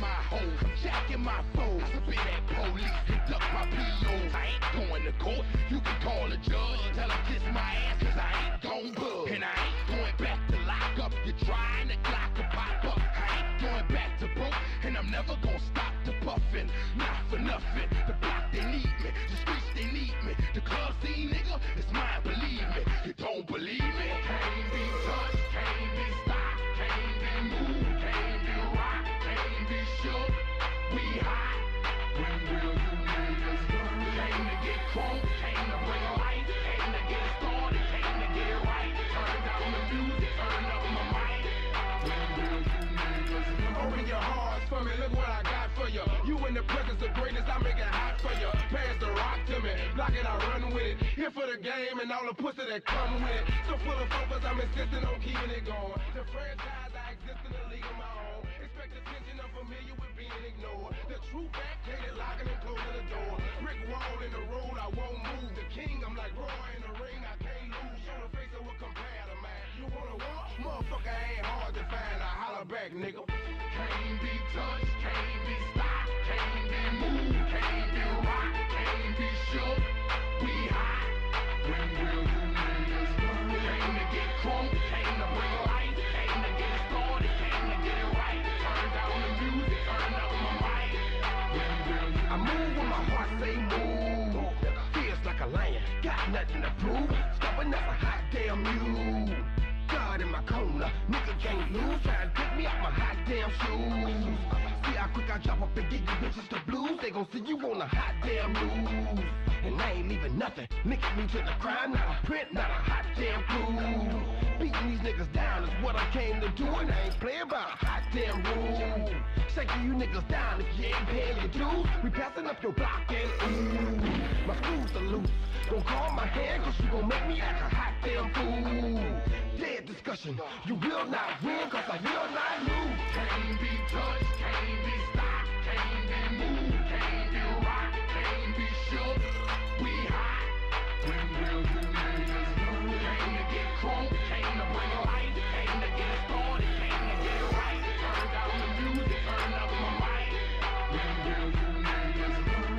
my hoe, come jacking my foes. I spit at police, conduct my POs. I ain't going to court, you can call a judge. Tell him kiss my ass, cause I ain't gon' budge. And I ain't going back to lock up. You're trying to clock a pop up. I ain't going back to broke, and I'm never gonna stop to puffin'. Not for nothing, the block they need me, the streets they need me. The club scene, nigga, it's mine, believe me. You don't believe me? Can't be touched, can't be stopped, can't be moved, can't be rocked, can't be shook. We hot. When will you niggas learn? Came to get crunk, came to bring life, came to get started, came to get it right. Turn down the music, turn up my mic. When will you niggas learn? Open your hearts for me, look what I got for you. You in the presence of greatness, I make it hot for you. Pass the rock to me, block it, I run with it. Here for the game and all the pussy that come with it. So full of focus, I'm insisting on keeping it going. The franchise, I exist in the league of my own. Expect attention, I'm familiar with being ignored. The true fact, hated locking and closing the door. Brick wall in the road, I won't move. The king, I'm like Roy in the ring, I can't lose. Show the face of a competitor, man. You wanna walk? Motherfucker ain't hard to find. I holler back, nigga. Can't be touched, can't be stopped, can't be moved, can't be rocked, can't be shook. We hot. When will you niggas learn? Came to get crunk, came to bring life, came to get started, came to get it right. Turn down the music, turn up my mic. When will you I move when my heart say move. Feels like a lion, got nothing to prove. Stubborn as a hot damn mule. God in my corner, nigga can't lose. Try to pick me out my hot damn shoes. See how quick I drop up and get you bitches the blues. They gon' see you on a hot damn news. And I ain't leaving nothing, linking me to the crime. Not a print, not a hot damn clue. Beating these niggas down is what I came to do. And I ain't playing by a hot damn rule. Shaking you niggas down if you ain't paying your dues. We passing up your block and ooh, my screws are loose. Don't call my hand cause you gon' make me act a hot damn fool. Dead discussion, you will not win cause I will not lose. Can't be touched, can't be stopped, can't be moved, can't be rocked, can't be shook. We hot. When will you niggas learn? Came to get crunk, came to bring life, came to get it started, came to get it right. Turn down the music, turn up my mic. When will you niggas learn?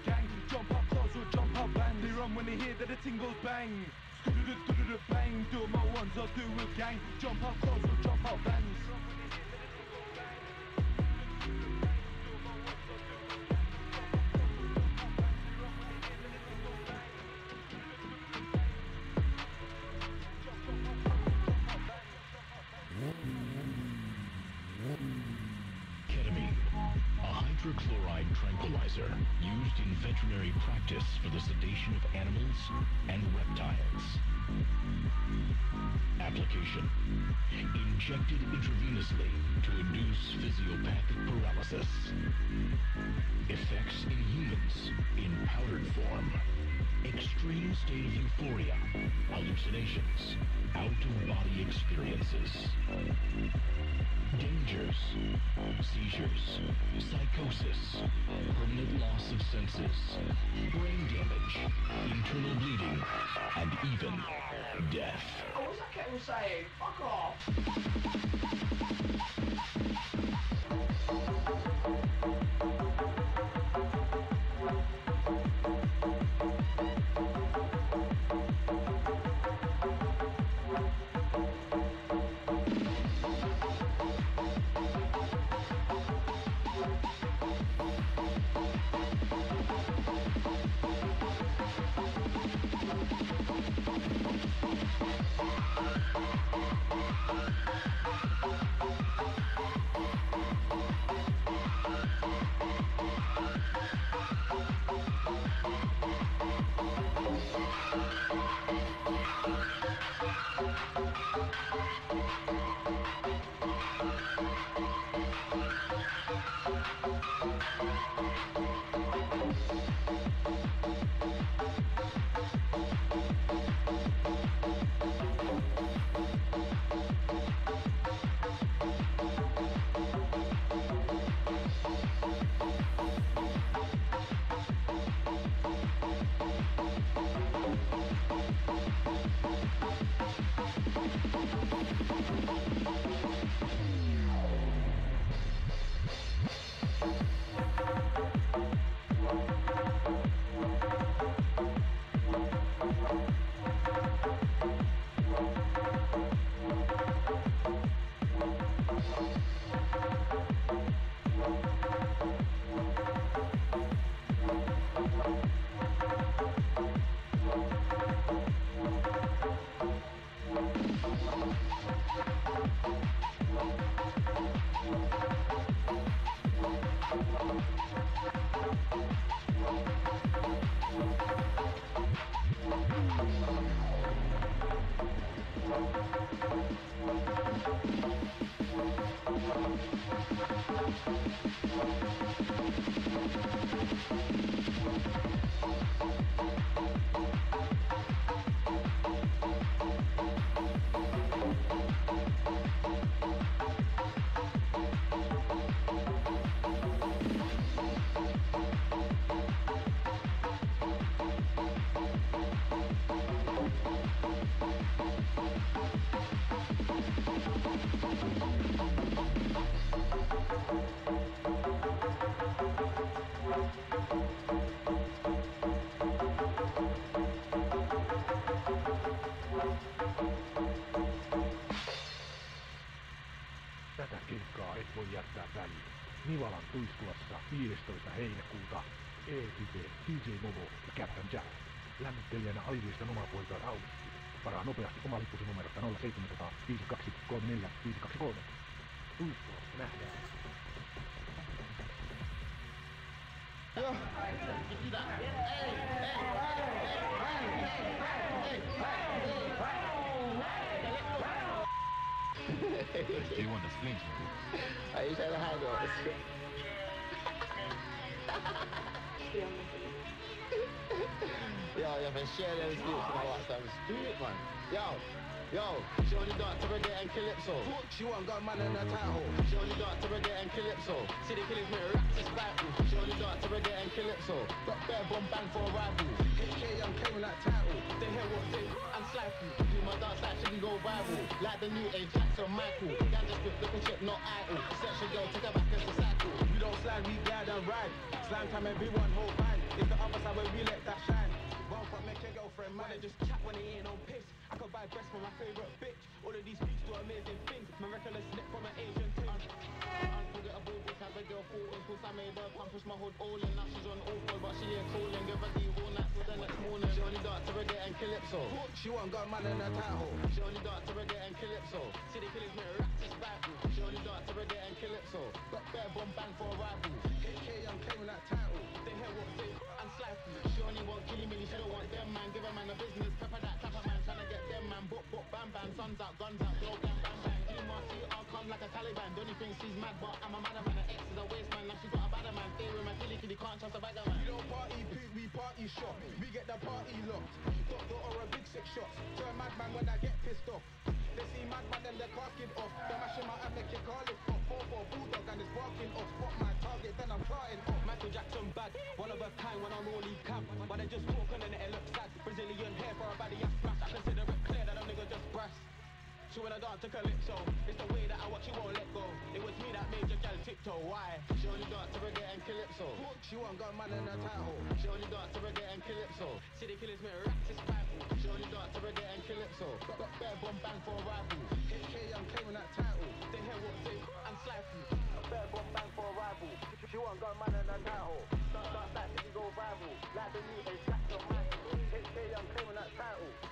gang. Jump up close or jump up band. They run when they hear that the ting goes bang. Bang, do my ones or do a gang. Jump up close or jump up bands. Ketamine, a hydrochloride tranquilizer used in veterinary practice for the sedation of animals and reptiles. Application: injected intravenously to induce physiopathic paralysis. Effects in humans in powdered form. Extreme state of euphoria, hallucinations, out-of-body experiences. Dangers, seizures, psychosis, permanent loss of senses, brain damage, internal bleeding, and even death. Oh, what's that kettle saying? Fuck off! Tätä keikkaa et voi jättää väliin. Nivalan Tuiskulassa 15. heinäkuuta. E-Type, DJ Momo ja Captain Jack. Lämmittelijänä Aiviiston oma poika Augusti. Varaa nopeasti oma lippusi numerosta 0700 5234 523. Tuiskulassa nähdään. Yo. Do you want the flinch? Are you trying to hide us? Yo, been sharing those clips and I watch them. Stupid, man. Yo, she only dance to reggae and calypso. She won't got man in her title. She only dance to reggae and calypso. See the killers with rap to spiral. She only dance to reggae and calypso. Got bare bomb bang for a rival. HK young came with that title. They hear what they and slice you. Do my dance like she can go viral. Like the new age Jackson Michael. Ganja strip, looking chip, not idle. Section girl, take her back as a cycle. We don't slide, we glide down man ride. Slam time, everyone hold bang. It's the other side where we let that shine. Run for make your girlfriend mine. Just chat when they ain't on piss. I could buy breast for my favourite bitch. All of these beats do amazing things. My reckless slip from an Asian thing. Unforgettable, this type of girl falling. Cause I made her come push my hood all in. Now she's on all four, but she ain't calling. Give her the all night till the next morning. She only dance to reggae and calypso. She won't got man in her title. She only dance to reggae and calypso. See the killers make rats is Bible. She only dance to reggae and calypso. Got bare bomb bang for a rival. AK, I'm claiming that title. They hear what they and slap me. She only want killy milly, she don't want them man. Give a man a business, pepper that clapper man. Tryna get them man, book, bam bam. Suns out, guns out, go bang bang bang. E-Marcy, I'll come like a Taliban. The only thing she's mad, but I'm a madder man. Her ex is a waste man, now she's got a badder man. Stay with my killy, can't trust a bagger man. We don't party poop, we party shop. We get the party locked. Doctor or a big 6 shots. Turn madman when I get pissed off. They see madman and their casket off. They're mashing my hand, they kick all it off. 4-4 bulldog and it's barking off. Spot my target, then I'm flying off. Michael Jackson bad, one of a kind when I'm rolling camp. But they just talking and it looks sad. Brazilian hair for a body I smash. I consider it clear that a nigga just brass. She wanna dance to calypso. It's the way that I watch, she won't let go. It was me that made your gal tiptoe. Why? She only dance to reggae and calypso. She won't got man in her title. She only dance to reggae and calypso. See the killers make rats is Bible. She only dance to reggae and calypso. Got bare bomb bang for a rival. AK, I'm claiming that title. They hear what they and slide me. Bare bomb bang for a rival. She won't got man in her title. Dance like she go rival. Like the new age, that's your man. AK, I'm claiming that title.